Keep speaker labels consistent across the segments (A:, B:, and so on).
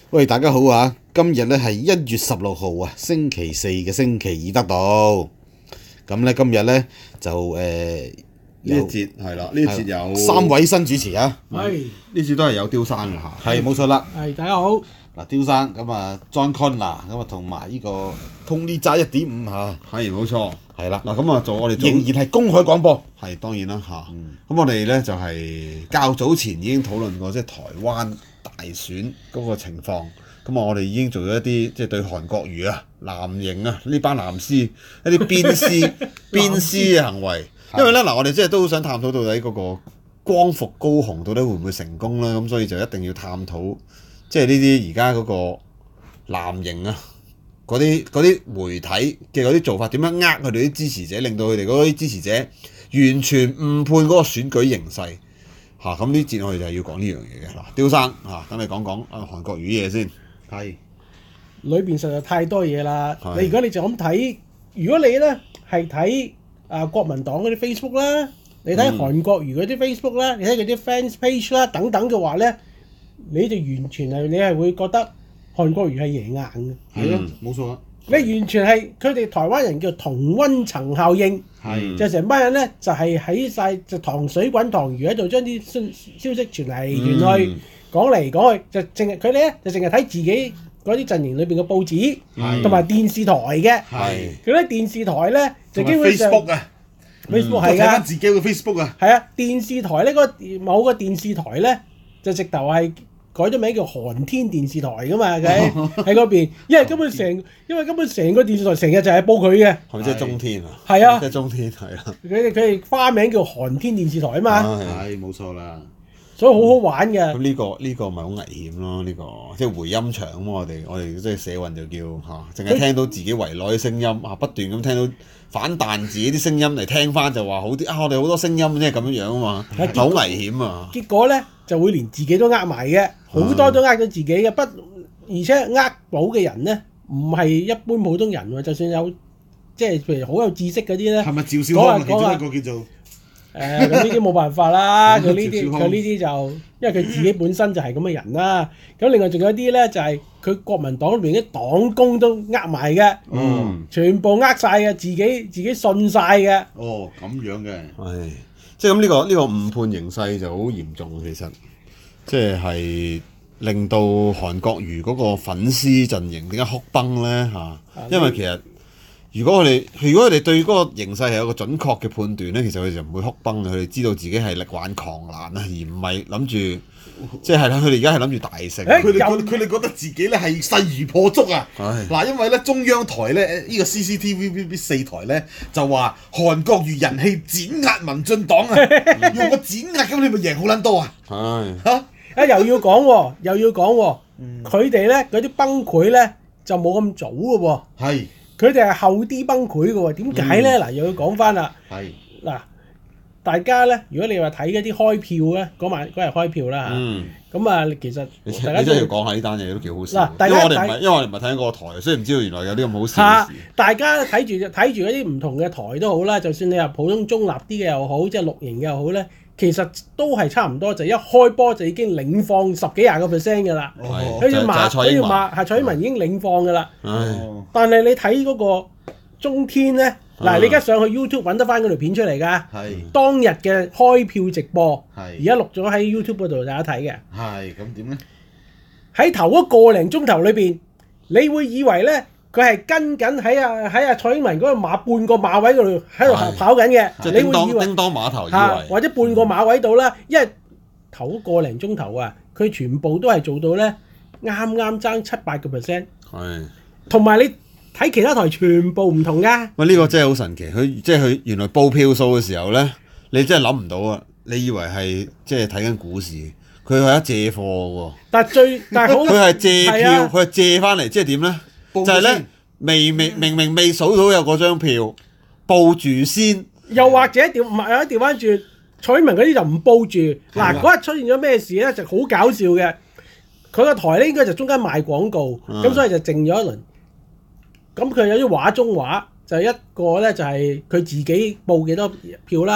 A: 喂，大家好啊！今日咧係1月16號啊，星期四嘅星期二得到。咁咧今日咧就
B: 呢一節係啦，呢一節有
A: 3位新主持啊。
C: 係
B: 呢節都係有刁生嘅嚇。
A: 係冇錯啦。
C: 係大家好，
A: 嗱，刁生咁啊，John Connor 咁啊，同埋呢個 Tony 渣1.5嚇。
B: 係冇錯。
A: 係啦。
B: 嗱咁啊，我哋
A: 仍然係公開廣播。
B: 係當然啦嚇。咁我哋咧就係較早前已經討論過，即係台灣大選嗰個情況。咁我哋已經做咗一啲即係對韓國瑜啊、藍營啊呢班藍絲一啲鞭屍嘅行為。因為咧嗱，我哋即係都好想探討到底嗰個光復高雄到底會唔會成功啦。咁所以就一定要探討即係呢啲而家嗰個藍營啊嗰啲媒體嘅嗰啲做法點樣佢哋啲支持者，令到佢哋嗰啲支持者完全誤判嗰個選舉形勢嚇。咁呢節我哋就係要講呢樣嘢嘅嗱，刁生嚇，等你講講韓國瑜嘢先。
A: 係。
C: 裏邊實在太多嘢啦。如果你就咁睇，如果你咧係睇國民黨嗰啲 Facebook 啦，你睇韓國瑜嗰啲 Facebook 啦，你睇佢啲 fans page 啦等等嘅話咧，你就完全係會覺得韓國瑜係贏硬嘅。
A: 係咯，冇錯啊。
C: 你完全係佢哋台灣人叫同溫層效應，就成班人咧就係喺晒就糖水滾糖魚喺度將啲消息傳嚟傳去，講嚟講去，就淨係佢哋咧就淨係睇自己嗰啲陣營裏邊嘅報紙同埋電視台嘅。佢啲電視台咧就基本上
A: Facebook 啊
C: ，Facebook 係
A: 睇翻自己嘅 Facebook 啊。
C: 係啊，電視台咧某個電視台咧就直頭係改咗名叫韓天電視台噶嘛，喺嗰邊，因為根本成個電視台成日就係報佢嘅。
B: 係咪即係中天啊？
C: 係啊，
B: 即係中天係啦。
C: 佢哋花名叫韓天電視台啊嘛。
A: 係冇錯啦。
C: 所以好好玩嘅。
B: 咁呢個咪好危險咯？呢個即係回音牆啊嘛！我哋即係社運就叫嚇，淨係聽到自己圍內嘅聲音嚇，不斷咁聽到反彈自己啲聲音嚟聽翻就話好啲啊！我哋好多聲音即係咁樣樣啊嘛，好危險啊！
C: 結果咧就會連自己都呃埋嘅，好多都呃咗自己嘅，而且呃到嘅人咧唔係一般普通人喎，就算有即係譬如好有知識嗰啲咧，
A: 係咪趙少康其中一個叫做？
C: 咁呢啲冇辦法啦，佢呢啲就因為佢自己本身就係咁嘅人啦。咁另外仲有啲咧就係佢國民黨裏邊啲黨工都呃埋嘅，全部呃晒嘅，自己信晒嘅。
A: 哦，咁樣嘅。
B: 係，即係咁呢個誤判形勢就好嚴重，其實即係令到韓國瑜嗰個粉絲陣營點解哭崩咧嚇？因為其實如果佢哋對嗰個形勢係有個準確嘅判斷咧，其實佢哋就唔會哭崩嘅。佢哋知道自己係力挽狂瀾啊，而唔係諗住即係啦。佢哋而家係諗住大勝。
A: 佢哋覺得自己咧係勢如破竹啊！嗱，因為咧中央台咧呢個 CCTV 4台咧就話韓國瑜人氣碾壓民進黨啊，用個碾壓咁你咪贏好撚多啊！
C: 又要講喎，佢哋咧嗰啲崩潰咧就冇咁早嘅喎。
A: 係。
C: 佢哋係後啲崩潰嘅喎，點解咧？嗱，又要講翻啦。嗱，大家咧，如果你話睇嗰啲開票咧，嗰日開票啦嚇，咁啊，其實大家
B: 你真係要講下呢單嘢都幾好笑。
C: 嗱，因為
B: 我哋唔係睇緊個台，所以唔知道原來有啲咁好笑嘅事。
C: 大家睇住嗰啲唔同嘅台都好啦，就算你話普通中立啲嘅又好，即係綠營嘅又好咧，其實都係差唔多，就一開波就已經領放10幾20%㗎啦。好似蔡英文已經領放㗎啦。但係你睇嗰個中天咧，嗱，你而家上去 YouTube 揾得翻嗰條片出嚟㗎。當日嘅開票直播，而家錄咗喺 YouTube 嗰度大家睇嘅。
A: 咁點咧？
C: 喺頭嗰個零鐘頭裏邊，你會以為咧佢係跟緊喺阿蔡英文嗰個半個馬位嗰度喺度跑緊嘅，
B: 你會以為叮當碼頭以為
C: 或者半個馬位度啦，因為頭嗰個零鐘頭啊，佢全部都係做到咧啱爭7-8%。同埋你睇其他台全部唔同㗎。
B: 喂，呢個真係好神奇，佢原來報票數嘅時候咧，你真係諗唔到啊！你以為係即係睇緊股市，佢係一借貨喎。但係好，佢係借票，佢係借翻嚟，即係點咧？就係咧，明明未數到有嗰張票，報住先。又或者調翻轉，蔡英文嗰啲就唔報住。嗱，嗰日出現咗咩事咧？就好搞笑嘅。佢個台咧應該就中間賣廣告，咁所以就靜咗一輪。咁佢有啲畫中畫，就一個咧就係佢自己報幾多票啦，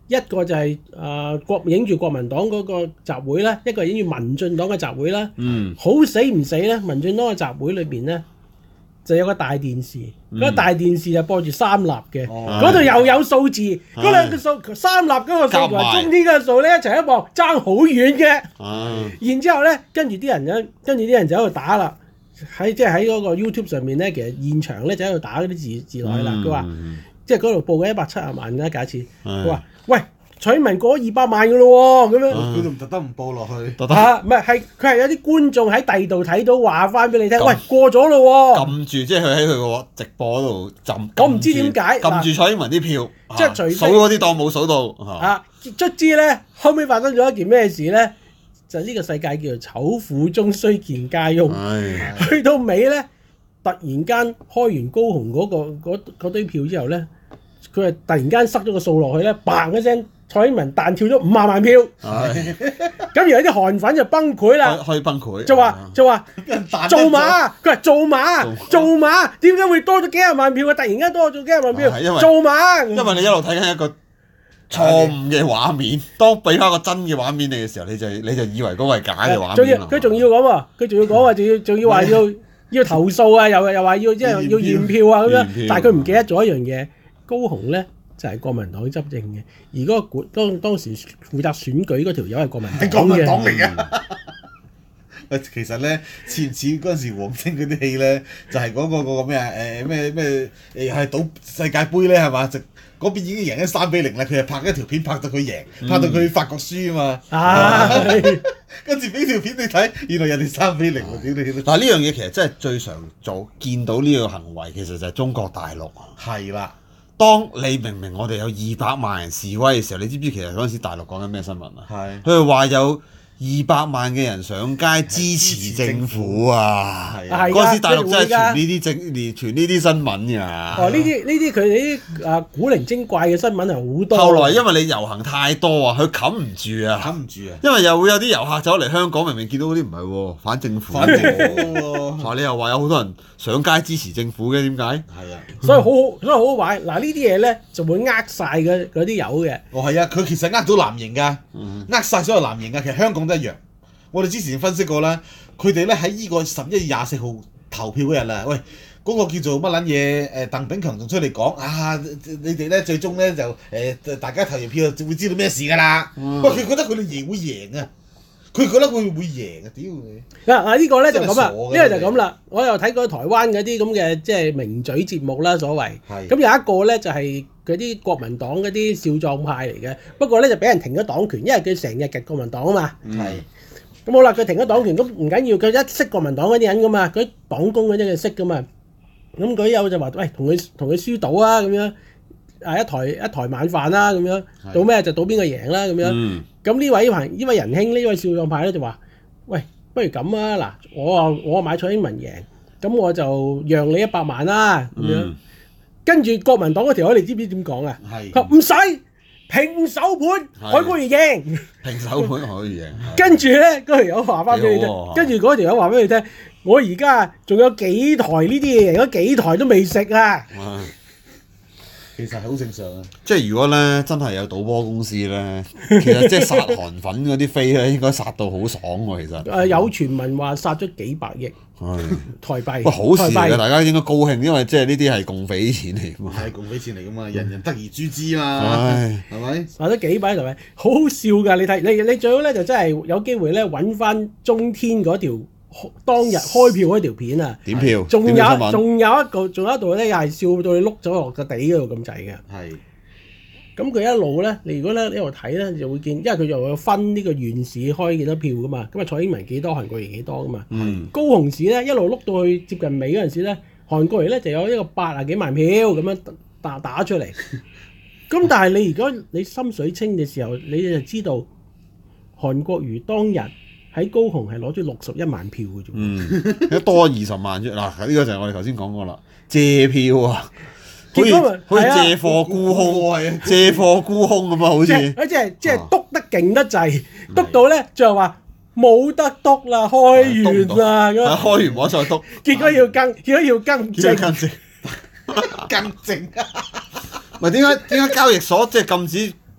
C: 一個就係影住國民黨嗰個集會啦，一個係影住民進黨嘅集會啦。好死唔死咧，民進黨嘅集會裏邊咧就有個大電視，嗰個大電視就播住三立嘅，嗰度又有數字，嗰兩個數三立嗰個數同埋中天嗰個數咧一齊一望，爭好遠嘅。然之後咧，跟住啲人就喺度打啦，喺嗰個 YouTube 上面咧，其實現場咧就喺度打嗰啲字落去啦。佢話即係嗰度報緊170萬啦，假設佢話喂。蔡英文過咗200萬嘅咯喎，咁樣
A: 佢仲特登唔報落去，
C: 唔係佢係有啲觀眾喺第二度睇到話翻俾你聽，喂過咗咯喎，
B: 撳住即係佢喺佢個直播嗰度浸，
C: 我唔知點解
B: 撳住蔡英文啲票，
C: 即係除非
B: 數嗰啲當冇數到，
C: 卒之咧後尾發生咗一件咩事咧？就呢個世界叫做醜婦終須見家翁，去到尾咧突然間開完高雄嗰堆票之後咧，佢係突然間塞咗個數落去咧，嘭一聲。蔡英文彈跳咗50萬票，咁而有啲韓粉就崩潰啦，
B: 可以崩潰，
C: 就話做馬，佢話做馬，點解會多咗幾廿萬票啊？突然間多咗幾廿萬票，做馬，
B: 因為你一路睇緊一個錯誤嘅畫面，當俾翻個真嘅畫面你嘅時候，你就以為嗰個係假嘅畫面。
C: 佢仲要講喎，仲要話要投訴啊，又話要即係要驗票啊咁樣，但係佢唔記得咗一樣嘢，高雄咧。就係國民黨執政嘅，而嗰個當時負責選舉嗰條友係國民黨
A: 嚟嘅。其實咧，似唔似嗰陣時王晶嗰啲戲咧，就係講個咩啊？咩係賭世界盃咧係嘛？就嗰邊已經贏咗3-0啦，佢係拍一條片拍到佢贏，拍到佢法國輸啊嘛。跟住俾條片你睇，原來人哋3-0喎，屌你！
B: 嗱呢樣嘢其實真係最常做見到呢個行為，其實就係中國大陸。
A: 係啦。
B: 當你明我哋有200萬人示威嘅時候，你知唔知其實嗰陣時大陸講緊咩新聞啊？
A: 係
B: 佢哋話有200萬嘅人上街支持政府啊！嗰陣時大陸真係傳呢啲新聞㗎。
C: 呢啲佢哋啲古靈精怪嘅新聞係好多。
B: 後來因為你遊行太多啊，佢冚唔住啊！因為又會有啲遊客走嚟香港，明明見到嗰啲唔係喎，反政府喎。你又話有好多人上街支持政府嘅，點解？
A: 係啊，
C: 所以好玩。嗱呢啲嘢咧就會呃晒嗰啲友嘅。
A: 係啊，佢其實呃到藍營㗎，呃晒所有藍營㗎。其實香港都一樣。我哋之前分析過啦，佢哋咧喺呢個11月24號投票嗰日啦，喂，嗰個叫做乜撚嘢？鄧炳強仲出嚟講啊，你哋咧最終咧就大家投完票就會知道咩事㗎啦。喂，佢覺得佢哋會贏啊！佢覺得佢會贏啊！屌你！
C: 嗱呢個咧就咁啦，呢個就咁啦。我又睇過台灣嗰啲咁嘅即係名嘴節目啦，所謂。係。咁有一個咧就係嗰啲國民黨嗰啲少壯派嚟嘅，不過咧就俾人停咗黨權，因為佢成日極國民黨啊嘛。係。咁好啦，佢停咗黨權，咁唔緊要，佢一識國民黨嗰啲人噶嘛，佢黨工嗰啲佢識噶嘛。咁佢有就話：喂，同佢輸賭啊咁樣，一台晚飯啦咁樣，賭咩就賭邊個贏啦咁樣。咁呢位仁兄呢位少壯派咧就話：喂，不如咁啊，嗱，我買蔡英文贏，咁我就讓你100萬啦咁樣。跟住國民黨嗰條友，你知唔知點講啊？佢話唔使平手盤，海國瑜贏。
B: 平手盤可以贏。
C: 跟住咧，嗰條友話翻俾你聽，跟住嗰條友話俾你聽，我而家仲有幾台呢啲嘢，贏咗幾台都未食啊！
A: 其實係好正常啊！
B: 即係如果咧真係有賭波公司咧，其實即係殺韓粉嗰啲飛咧，應該殺到好爽喎！其實
C: 有傳聞話殺咗幾百億台幣。
B: 喂，好事嚟㗎，大家應該高興，因為即係呢啲係共匪錢嚟㗎嘛。
A: 係共匪錢嚟㗎嘛，人人得而誅之嘛，係咪？
C: 殺咗幾百台幣，好好笑㗎！你睇你最好咧就真係有機會咧揾翻中天嗰條當日開票嗰條片啊！
B: 點票？
C: 仲有一度咧，又係笑到你碌咗落個地嗰度咁滯嘅。係。咁佢一路咧，你如果咧一路睇咧，你就會見，因為佢又有分呢個縣市開幾多票噶嘛。咁啊，蔡英文幾多，韓國瑜幾多噶嘛。高雄市咧一路碌到去接近尾嗰陣時咧，韓國瑜咧就有一個80幾萬票咁樣打出嚟。咁但係如果你心水清嘅時候，你就知道韓國瑜當日喺高雄係攞咗61萬票嘅啫，
B: 多20萬啫。嗱，呢個就係我哋頭先講過啦，借票啊，好似借貨沽空，借貨沽空咁啊，好似
C: 即係篤得勁得滯，篤到咧最後話冇得篤啦，開完啦咁，
B: 開完冇再篤，
C: 結果要更正，
A: 更正。
B: 唔係點解交易所即係禁止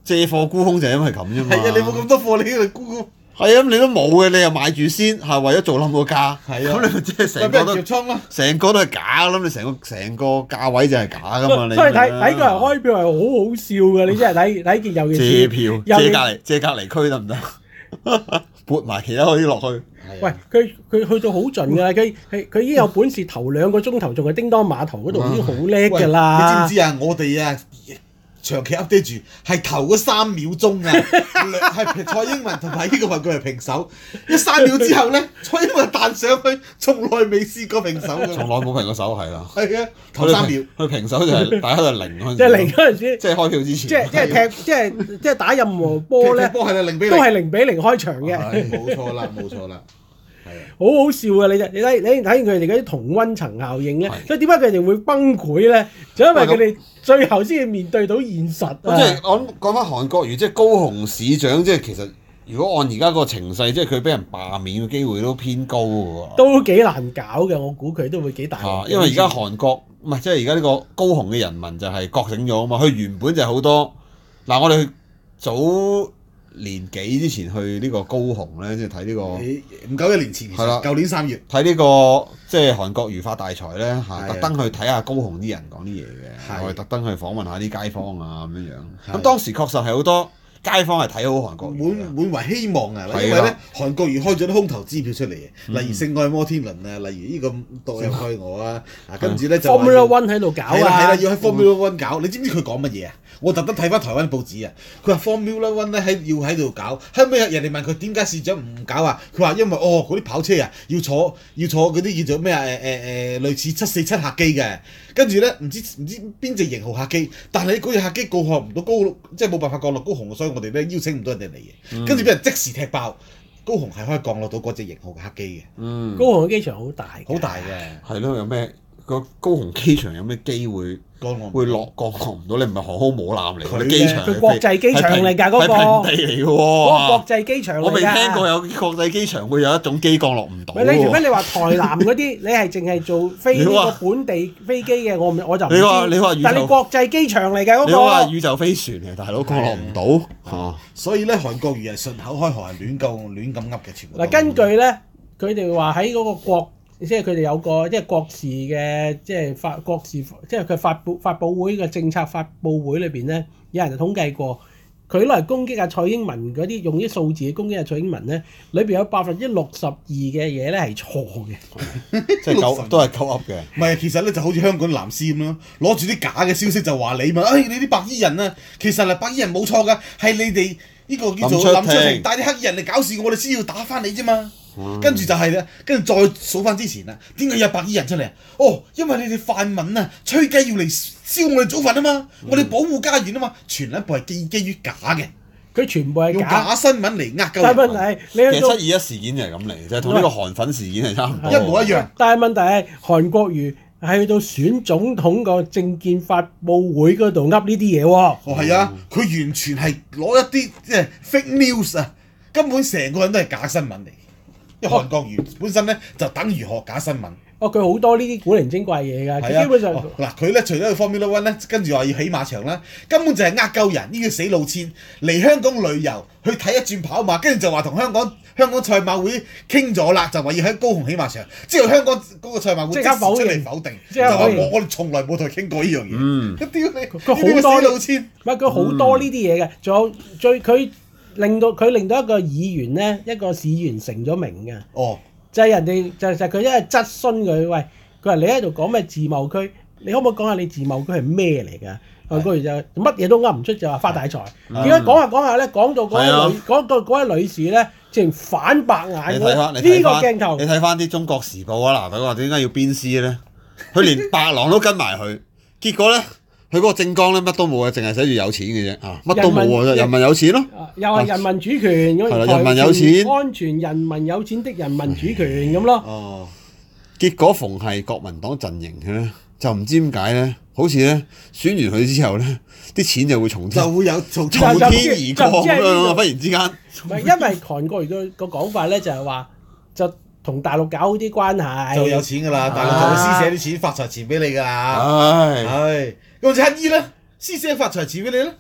B: 借貨沽空就係因為咁啫嘛。
A: 係啊，你冇咁多貨，你喺度沽。
B: 係啊，你都冇嘅，你又買住先，係為咗做冧個價。
A: 係啊，
B: 咁你咪即係成
A: 俾人
B: 個都
A: 夾倉啦。
B: 成個都係假咁，你成個價位就係假噶嘛。你
C: 所以睇個人開票係好好笑嘅，你真係睇見尤其是
B: 借票借隔離區得唔得？撥埋其他嗰啲落去。
C: 喂，佢去到好盡㗎，佢已經有本事頭2個鐘頭仲係叮當碼頭嗰度已經好叻㗎啦。
A: 你知唔知啊？我哋啊長期 update 住係頭嗰3秒鐘啊，係蔡英文同埋呢個韓國瑜平手。3秒之後咧，蔡英文彈上去，從來未試過平手㗎。
B: 從來冇平過手係啦。
A: 係啊，頭3秒。
B: 佢平手就係大家就零嗰陣時。
C: 即係零嗰陣時，
B: 即係開票之前。
C: 即係打任何波咧，
A: 波係0-0
C: 都係0-0開場嘅。
A: 冇錯啦，冇錯啦。
C: 好好笑啊！你睇佢哋嗰啲同溫層效應咧，所以點解佢哋會崩潰咧？就因為佢哋最後先至面對到現實啊！
B: 即係我講翻韓國瑜，即係高雄市長，即係其實如果按而家個情勢，即係佢俾人罷免嘅機會都偏高嘅喎。
C: 都幾難搞嘅，我估佢都會幾大。
B: 因為而家韓國唔係即係而家呢個高雄嘅人民就係覺醒咗啊嘛！佢原本就係好多嗱，我哋早年幾之前去呢個高雄咧，即係睇呢個
A: 唔夠1年前，
B: 係啦，
A: 舊年3月
B: 睇呢個即係韓國瑜發大財咧嚇，特登去睇下高雄啲人講啲嘢嘅，我哋特登去訪問下啲街坊啊咁樣樣。咁當時確實係好多街坊係睇好韓國瑜，
A: 滿懷希望啊！因為咧韓國瑜開咗啲空頭支票出嚟嘅，例如聖愛摩天輪啊，例如呢個墮入愛我啊，跟住咧就
C: Formula One 喺度搞啊，
A: 係啦，要喺 Formula One 搞。你知唔知佢講乜嘢啊？我特登睇翻台灣報紙啊，佢話 Formula One 咧要喺度搞，後尾人哋問佢點解市長唔搞啊？佢話因為嗰啲跑車啊要坐嗰啲叫做咩啊類似747客機嘅，跟住咧唔知邊隻型號客機，但係嗰隻客機降落唔到即係冇辦法降落高雄，所以我哋咧邀請唔到人哋嚟嘅，跟住俾人即時踢爆。高雄係可以降落到嗰隻型號嘅客機嘅，
C: 高雄嘅機場好大，
A: 好大嘅，
B: 係咯，有咩個高雄機場有咩機會會降落唔到？你唔係航空母艦嚟嘅，機場
C: 佢國際機場嚟㗎嗰個，
B: 係平地嚟嘅喎，
C: 嗰個國際機場嚟㗎。
B: 我未聽過有國際機場會有一種機降落唔到。
C: 你除非你話台南嗰啲，你係淨係做飛呢個本地飛機嘅，我就唔知。
B: 你話
C: 但係你國際機場嚟㗎嗰個。
B: 你話宇宙飛船嘅大佬降落唔到，
A: 所以咧韓國瑜係順口開河係亂咁噏嘅全部。
C: 嗱，根據咧，佢哋話喺嗰個國。即係佢哋有個即係國事嘅即係國事即係佢發佈會嘅政策發佈會裏邊咧，有人就統計過，佢攞嚟攻擊阿蔡英文嗰啲用啲數字去攻擊阿蔡英文咧，裏邊有62%嘅嘢咧係錯嘅，
B: 即係都係鳩噏嘅。
A: 唔係，其實咧就好似香港藍絲咁咯，攞住啲假嘅消息就話你嘛，你啲白衣人啊，其實係白衣人冇錯㗎，係你哋呢個叫做林卓廷帶啲黑衣人嚟搞事，我哋先要打翻你啫嘛。跟住就係啦，跟住再數翻之前啦，點解有白衣人出嚟啊？因為你哋泛民啊，吹雞要嚟燒我哋祖墳啊嘛，我哋保護家園啊嘛，全一部係基於假嘅，
C: 佢全部係
A: 用假新聞嚟呃鳩人。
C: 但係問題
B: 其實721事件就係咁嚟，就係同呢個韓粉事件係差唔多，
A: 一模一樣。
C: 但係問題係韓國瑜係去到選總統個政見發佈會嗰度噏呢啲嘢喎。
A: 係啊，佢完全係攞一啲即係 fake news 啊，根本成個人都係假新聞嚟。因為韓國瑜本身咧就等於學假新聞。
C: 佢好多呢啲古靈精怪嘢㗎，
A: 佢
C: 基本上
A: 佢咧除咗去 Formula One 咧，跟住話要起馬場啦，根本就係呃鳩人，呢個死路線嚟香港旅遊去睇一轉跑馬，跟住就話同香港賽馬會傾咗啦，就話要喺高雄起馬場，之後香港嗰個賽馬會即刻出嚟否定，就話我哋從來冇同佢傾過呢樣嘢。屌你，
C: 佢好多
A: 死路線，
C: 唔係佢好多呢啲嘢嘅，仲有佢令到一個議員咧，一個市議員成咗名嘅。就係人哋就佢一係質詢佢，喂，佢話你喺度講咩自貿區？你可唔可以講下你自貿區係咩嚟㗎？韓國瑜就乜嘢都噏唔出，就話發大財。點解講下咧，講到嗰位女士咧，直反白眼喎。呢個鏡頭，
B: 你睇翻啲《中國時報》啊，嗱，佢話點解要鞭屍咧？佢連白狼都跟埋佢，結果咧。佢嗰個政綱咧乜都冇嘅，淨係寫住有錢嘅啫，乜都冇喎，人民有錢咯，
C: 又係人民主權，
B: 人民有錢，
C: 安全人民有錢的人民主權咁咯。
B: 結果逢係國民黨陣營嘅咧，就唔知點解咧，好似咧選完佢之後咧，啲錢就會從天而降咁樣，忽然之間。
C: 唔係因為韓國瑜個講法咧，就係話就同大陸搞好啲關係，
A: 就有錢㗎啦，大陸就會施捨啲錢發財錢俾你㗎。咁隻乞衣咧，施捨發財錢俾你咧，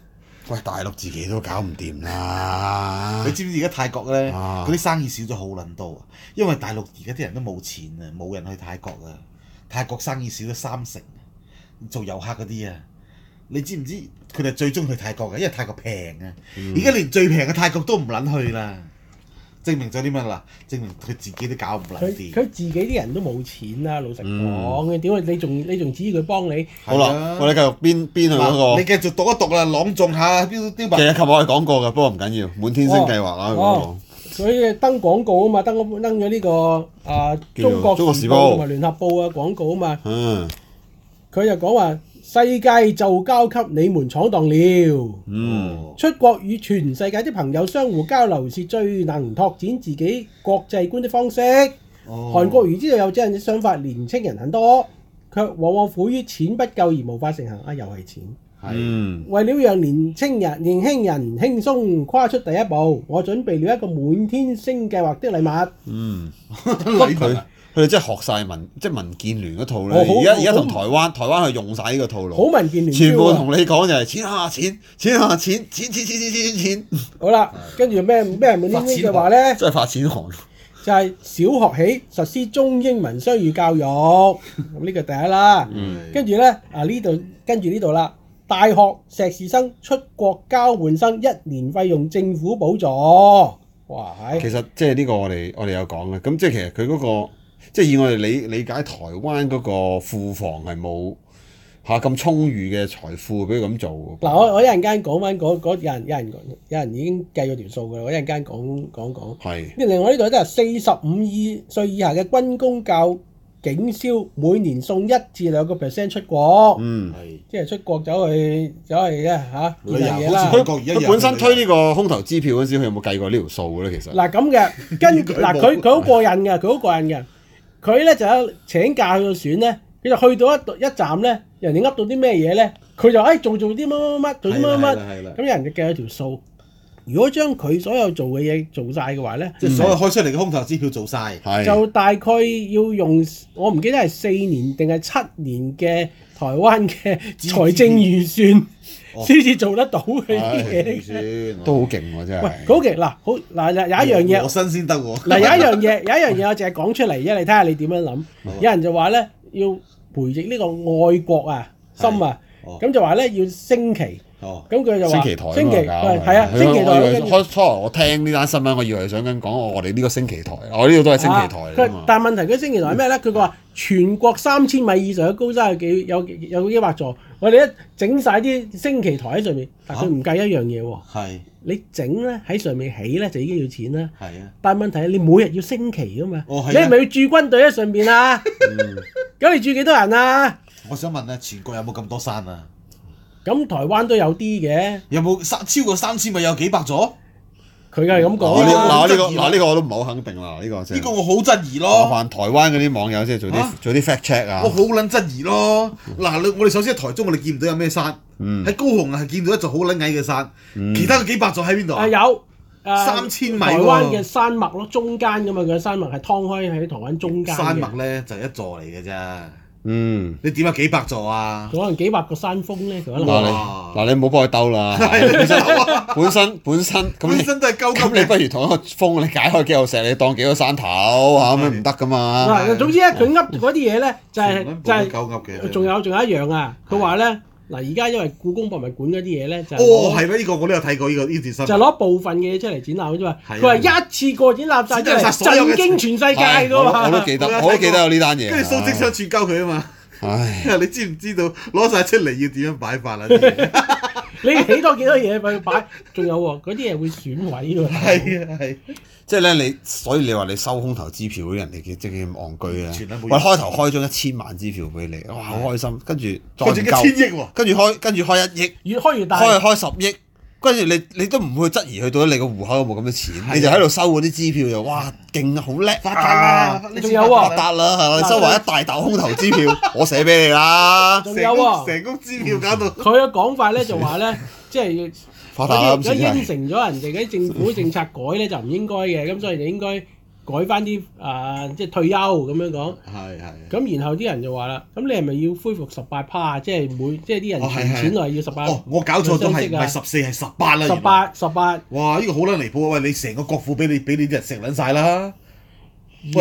B: 喂，大陸自己都搞唔掂啦。
A: 你知唔知而家泰國咧
B: 啊
A: 嗰啲生意少咗好撚多啊？因為大陸而家啲人都冇錢啊，冇人去泰國啊。泰國生意少咗30%，做遊客嗰啲啊。你知唔知佢哋最終去泰國嘅？因為泰國平啊。而家連最平嘅泰國都唔撚去啦。證明咗啲乜啦？證明佢自己都搞唔撚掂。
C: 佢自己啲人都冇錢啦，老實講，點解你仲指意佢幫你？
B: 好啦，我哋繼續邊去嗰個。
A: 你繼續讀一讀啦，朗誦下標
B: 其實琴日我哋講過嘅，不過唔緊要，滿天星計劃啦嗰
C: 佢登廣告啊嘛，登咗呢個中國時報同埋聯合報啊廣告啊嘛。佢就講話世界就交給你們闖蕩了。出國與全世界的朋友相互交流是最能拓展自己國際觀的方式。韓國瑜知道有這樣的想法，年青人很多，卻往往苦於錢不夠而無法成行。又係錢。為了讓年輕人輕鬆跨出第一步，我準備了一個滿天星計劃的禮物。
B: 佢哋真係學晒民建聯嗰套咧。而家同台灣係用晒呢個套路。
C: 好民建聯，
B: 全部同你講就係錢下錢，錢下錢，錢。
C: 好啦，跟住咩滿天星嘅話咧？
B: 真係發錢寒。
C: 就係小學起實施中英文雙語教育，咁呢個第一啦。跟住咧跟住呢度啦。大學碩士生出國交換生1年費用政府補助，哇！
B: 其實即係呢個我哋有講嘅，咁即係其實佢嗰個即係以我哋理解台灣嗰個庫房係冇咁充裕嘅財富俾佢咁做。
C: 嗱，我一陣間講翻有人已經計咗條數㗎啦，我一陣間講。係。另外呢度都係45歲以下嘅軍公教警消每年送1至2% 出國，即係出國走去嘅嚇，見下嘢啦。
B: 佢本身推呢個空頭支票嗰陣時，佢有冇計過呢條數咧？其實
C: 嗱咁嘅，佢好過癮嘅，佢咧就有請假去到選咧，佢就去到一站咧，人哋噏到啲咩嘢咧，佢就做啲乜，做啲乜，咁有人就計咗條數。如果將佢所有做嘅嘢做晒嘅話咧，
A: 即係所有開出嚟嘅空頭支票做晒，
C: 就大概要用我唔記得係4年定係7年嘅台灣嘅財政預算先至做得到嘅啲嘢，
B: 都好勁喎真係。
C: 喂，好勁嗱，有一樣嘢，
A: 我新鮮得喎。
C: 嗱有一樣嘢我淨係講出嚟啫，你睇下你點樣諗。有人就話咧要培植呢個愛國心啊，咁就話咧要升旗。咁佢就話升旗台，升旗台。
B: 開初我聽呢單新聞，我以為想講我哋呢個升旗台，我呢度都係升旗台。
C: 但係問題佢升旗台係咩咧？佢話全國30米以上嘅高山有幾百座，我哋一整晒啲升旗台喺上面，但佢唔計一樣嘢喎。你整咧喺上面起咧就已經要錢啦。但係問題係你每日要升旗噶嘛？你係咪要駐軍隊喺上邊啊？咁你駐幾多人啊？
A: 我想問咧，全國有冇咁多山啊？
C: 咁台灣都有啲嘅，
A: 有冇超過3000咪有幾百座？
C: 佢梗係咁講
B: 啦。呢個我都唔係好肯定啦。呢個
A: 我好質疑咯。
B: 麻煩台灣嗰啲網友即係做啲 fact check 啊。
A: 我好撚質疑咯。嗱，我哋首先喺台中，我哋見唔到有咩山。喺高雄係見到一座好撚矮嘅山，其他嘅幾百座喺邊度啊？
C: 有
A: 3000米喎。
C: 台灣嘅山脈咯，中間㗎嘛，佢嘅山脈係劏開喺台灣中間嘅。
A: 山脈咧就一座嚟嘅啫。你點有幾百座啊？
C: 可能幾百個山峰咧，佢可能。
B: 嗱你唔好幫佢兜啦。本身
A: 都係鳩級。
B: 咁你不如同一個峰，你解開幾嚿石，你當幾個山頭嚇，咁唔得噶嘛。
C: 嗱，總之咧，佢噏嗰啲嘢咧就係
A: 鳩噏嘅。
C: 仲有一樣啊，佢話咧嗱，而家因為故宮博物館嗰啲嘢咧就
A: 係咩？呢個我都有睇過呢段新聞。
C: 就攞部分嘅嘢出嚟展覽啫嘛。佢話一次過展覽晒出嚟，震驚全世界㗎嘛。
B: 我都記得有呢單嘢。
A: 跟住蘇貞昌串鳩佢啊嘛。
B: 唉，
A: 你知唔知道攞晒出嚟要點樣擺法啊？
C: 你起多幾多嘢俾佢擺？仲有喎，嗰啲嘢會損毀喎。
A: 係。
B: 即係咧，所以你話你收空頭支票嗰啲人，你即係咁戇居啊！喂，開頭開咗1000萬支票俾你，哇，好開心。跟住再唔夠
A: 1000億喎，
B: 跟住開1億，
C: 越開越大，
B: 開10億。跟住你都唔會質疑去到你個戶口有冇咁多錢，你就喺度收嗰啲支票就哇勁啊，好叻
A: 發達啦！
C: 仲有喎，
B: 發達啦係嘛？你收埋一大沓空頭支票，我寫俾你啦。
C: 仲有喎，
A: 成屋支票搞到
C: 佢嘅講法咧就話咧，即係
B: 發達啦，
C: 如果應承咗人哋嗰啲政府政策改咧就唔應該嘅，咁所以就應該改翻啲即係退休咁樣講。
B: 係。
C: 咁然後啲人就話啦，咁你係咪要恢復18%？即係啲人存錢落係要18%。
A: 哦，我搞錯咗，係唔係14係18啦
C: 18。
A: 哇！呢個好撚離譜啊！喂，你成個國庫俾你啲人食撚晒啦！喂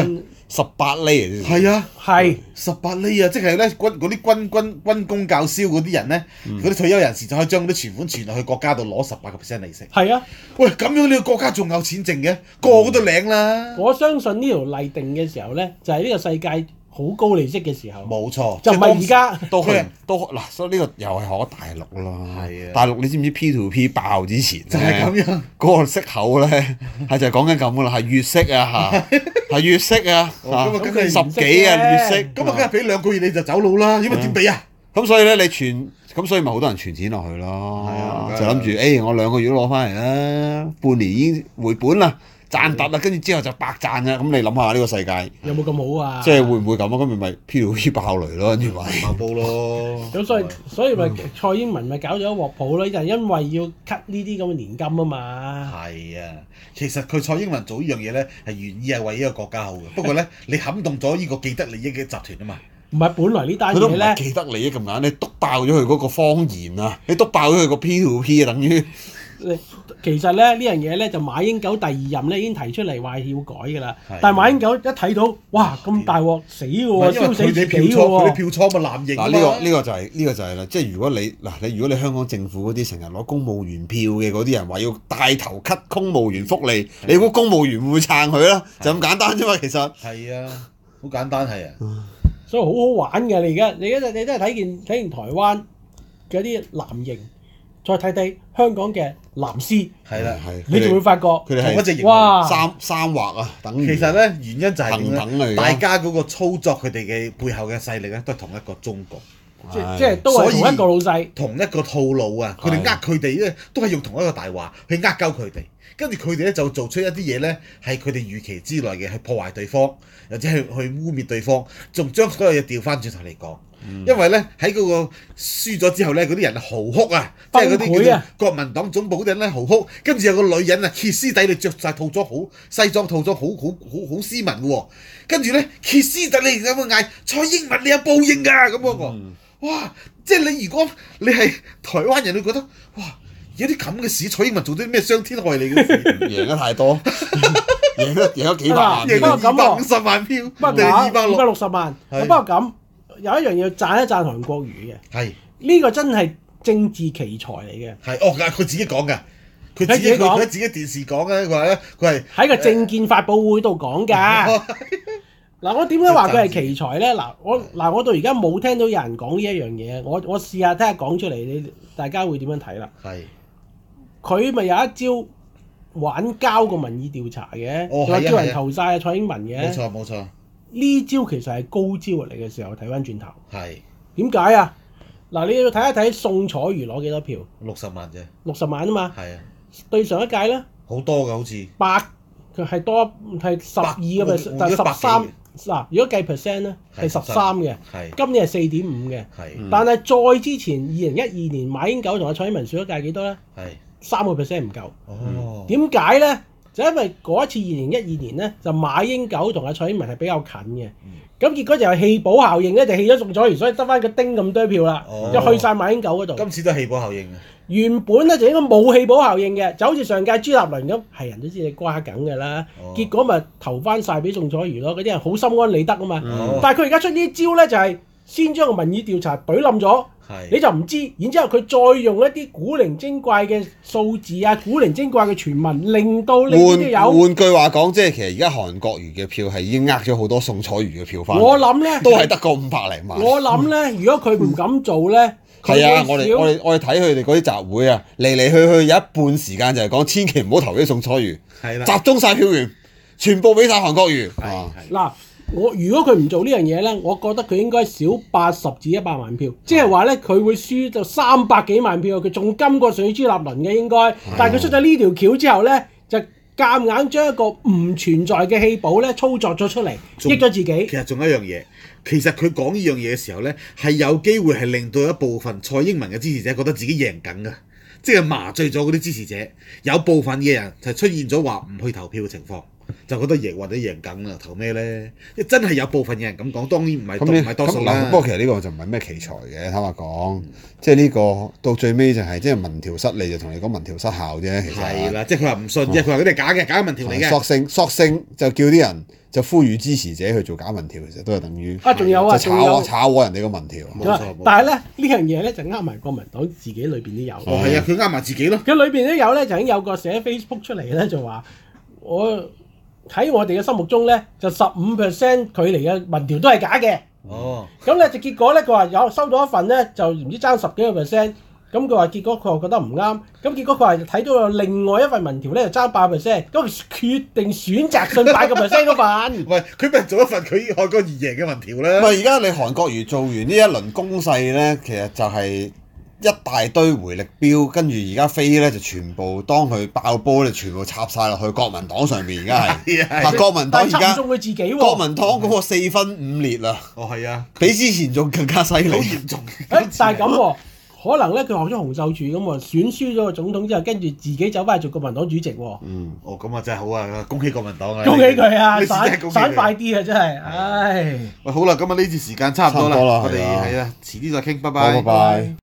B: ，18厘嚟
A: 係啊，
C: 係
A: 18厘啊！即係咧嗰啲軍工教燒嗰啲人咧，嗰啲退休人士就可以將嗰啲存款存落去國家度攞18%利息。
C: 係啊！
A: 喂，咁樣呢個國家仲有錢剩嘅，個個都領啦。
C: 我相信呢條例定嘅時候咧，就係呢個世界好高利息嘅時候。
A: 冇錯，
C: 就唔係而家
B: 都嗱，所以呢個又係學大陸咯。
A: 係啊，
B: 大陸你知唔知 P2P 爆之前
A: 就係咁樣，
B: 嗰個息口咧係就係講緊咁噶啦，係月息啊嚇，係月息啊，
A: 咁啊梗係
B: 10幾啊月息，
A: 咁啊梗係俾2個月你就走佬啦，因為點俾啊？
B: 咁所以咧你咁所以咪好多人存錢落去咯，就諗住我2個月都攞翻嚟啦，半年已經回本啦。賺突啦，跟住之後就白賺啦。咁你諗下呢個世界
C: 有冇咁好啊？
B: 即係會唔會咁啊？咁咪 P2P 爆雷咯，跟住咪
A: 爆煲咯。
C: 咁所以咪蔡英文咪搞咗一鑊泡咯，就係因為要 cut 呢啲咁嘅年金啊嘛。
A: 係啊，其實佢蔡英文做呢樣嘢咧係原意係為呢個國家好嘅，不過咧你撼動咗呢個既得利益嘅集團啊嘛。
C: 唔係本來呢單
B: 佢都唔係
C: 嘢咧，
B: 既得利益咁簡單，你篤爆咗佢嗰個謊言啊！你篤爆咗佢個 P2P 啊，等於。
C: 其實咧呢樣嘢咧就馬英九第2任咧已經提出嚟話要改㗎啦，但係馬英九一睇到，哇咁大鑊死㗎喎，燒死自己㗎喎。
A: 佢啲票倉咪藍營啊嘛。
B: 呢個就係啦，即係如果你香港政府嗰啲成日攞公務員票嘅嗰啲人話要帶頭 cut 公務員福利，你估公務員會唔會撐佢啦？就咁簡單啫嘛，其實。
A: 係啊，好簡單係啊。
C: 所以好好玩嘅，你都係睇見台灣嘅啲藍營。再睇睇香港嘅藍絲，
A: 係啦，
C: 你就會發覺
B: 佢哋
A: 同一隻型
C: 哇
B: 三畫啊，等於
A: 其實咧原因就係
B: 等嚟
A: 大家嗰個操作佢哋嘅背後嘅勢力咧，都係同一個中國，
C: 即係都係同一個老細，
A: 同一個套路啊！佢哋佢哋咧都係用同一個大話去鳩佢哋，跟住佢哋咧就做出一啲嘢咧係佢哋預期之內嘅，去破壞對方，或者係去污蔑對方，仲將所有嘢調翻轉頭嚟講。因為咧喺嗰個輸咗之後咧，嗰啲人嚎哭啊，即係嗰啲叫做國民黨總部嗰啲人咧嚎哭，跟住有個女人啊歇斯底里着晒套裝好西裝套裝好斯文嘅喎，跟住咧歇斯底里咁樣嗌蔡英文你有報應㗎咁喎，哇！即係你如果你係台灣人，你覺得哇有啲咁嘅事，蔡英文做啲咩傷天害理嘅事？
B: 贏得太多，贏咗幾百萬，
A: 贏咗250萬票，
C: 不過260萬，不過咁。有一樣要讚一讚韓國瑜嘅，
A: 係
C: 呢個真係政治奇才嚟嘅。
A: 係佢自己講㗎，佢自己電視講嘅，佢話咧佢係
C: 喺個政見發佈會度講㗎。嗱，我點解話佢係奇才咧？我到而家冇聽到有人講呢一樣嘢，我試下睇下講出嚟，大家會點樣睇啦？
A: 係
C: 佢咪有一招玩膠個民意調查嘅，話叫人投晒蔡英文嘅。
A: 冇錯。
C: 呢招其實係高招嚟嘅時候，睇翻轉頭
A: 係
C: 點解啊？嗱，你要睇一睇宋楚瑜攞幾多票
A: ？60萬啫
C: ，60萬啊嘛。
A: 係啊，
C: 對上一屆咧，
A: 好多㗎，好似
C: 佢係多係12個 percent，但係13嗱，如果計 percent 咧係13嘅，今年係4.5嘅。但係再之前2012年馬英九同阿蔡英文選咗屆幾多咧？係3個 percent 唔夠。哦，點解咧？就因為嗰一次2012年咧，就馬英九同阿蔡英文係比較近嘅，咁結果就係棄保效應咧，就棄咗宋楚瑜，所以得翻個丁咁多票啦，就去晒馬英九嗰度。
A: 今次都係棄保效應嘅。
C: 原本咧就應該冇棄保效應嘅，就好似上屆朱立倫咁，係人都知你瓜緊㗎啦。結果咪投翻晒俾宋楚瑜咯，嗰啲人好心安理得啊嘛。但係佢而家出呢招咧，就係先將個民意調查懟冧咗。你就唔知，然之後佢再用一啲古靈精怪嘅數字啊、古靈精怪嘅傳聞，令到你啲友
B: 換句話講，即係其實而家韓國瑜嘅票係已經呃咗好多宋楚瑜嘅票翻。
C: 我諗咧
B: 都係得個500零萬。
C: 我諗咧，如果佢唔敢做咧，
B: 係啊，我哋睇佢哋嗰啲集會啊，嚟嚟去去有一半時間就係講千祈唔好投俾宋楚瑜，集中晒票源，全部俾晒韓國瑜。
C: 嗱。如果佢唔做呢樣嘢咧，我覺得佢應該少80至100萬票，即係話咧佢會輸到300幾萬票，佢仲金過上朱立倫嘅應該。但係佢出咗呢條橋之後咧，就夾硬將一個唔存在嘅棄保咧操作咗出嚟，益咗自己。
A: 其實仲有一樣嘢，其實佢講呢樣嘢嘅時候咧，係有機會係令到一部分蔡英文嘅支持者覺得自己贏緊㗎，即係麻醉咗嗰啲支持者。有部分嘅人就出現咗話唔去投票嘅情況。 就覺得贏或者贏緊啦，投咩咧？真係有部分嘅人咁講，當然唔
B: 咁
A: 係多數啦。
B: 不過其實呢個就唔係咩奇才嘅，坦白講，即係呢個到最尾就係即係民調失利就同你講民調失效啫。其實
A: 係啦，即係佢話唔信啫，佢話嗰啲係假嘅民調嚟嘅。
B: 索性就叫啲人就呼籲支持者去做假民調，其實都係等於
C: 仲有啊，
B: 就炒人哋個民調。
A: 冇錯，
C: 但係咧呢樣嘢咧就呃埋國民黨自己裏邊都有。
A: 哦，係啊，佢呃埋自己咯。
C: 佢裏邊都有咧，就已經有個寫 Facebook 出嚟咧，就話喺我哋嘅心目中咧，就15%距離嘅民調都係假嘅。
A: 哦，
C: 咁咧就結果咧，佢話有收到一份咧，就唔知爭10幾個 percent。咁佢話結果佢又覺得唔啱，咁結果佢話睇到有另外一份民調咧，就爭8%，咁佢決定選擇信8%嗰份。
A: 喂，佢咪做一份佢韓國瑜贏嘅民調咧？
B: 唔係而家你韓國瑜做完呢一輪攻勢咧，其實就係一大堆回力標，跟住而家飛咧就全部當佢爆波咧，全部插晒落去國民黨上邊，而家係國民黨而家
C: 中佢自己喎。
B: 國民黨嗰個4分5裂啦。
A: 哦，係啊，
B: 比之前仲更加犀利，
A: 好嚴重。
C: 但係咁喎。可能咧，佢學咗洪秀柱咁喎，選輸咗個總統之後，跟住自己走翻去做國民黨主席喎。
A: 哦，咁啊真係好啊！恭喜國民黨啊！
C: 恭喜佢啊！
A: 散
C: 快啲啊！真係，唉。
A: 喂，好啦，咁啊呢次時間差唔多啦，我哋
B: 係啊，
A: 係啊，遲啲再傾，拜
B: 拜拜。